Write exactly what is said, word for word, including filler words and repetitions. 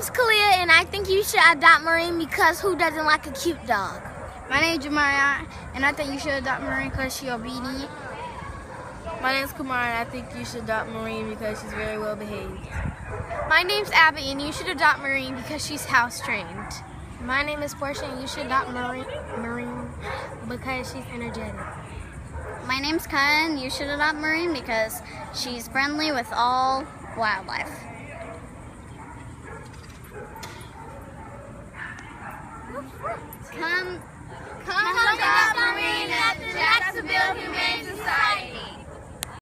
name's Kalia, and I think you should adopt Maureen because who doesn't like a cute dog? My name's Jamariah, and I think you should adopt Maureen because she's obedient. My name's Kamara, and I think you should adopt Maureen because she's very well behaved. My name's Abby, and you should adopt Maureen because she's house trained. My name is Portia, and you should adopt Maureen, Maureen because she's energetic. My name's Kyan. You should adopt Maureen because she's friendly with all wildlife. Come, come, come adopt Maureen at the Jacksonville Humane Society.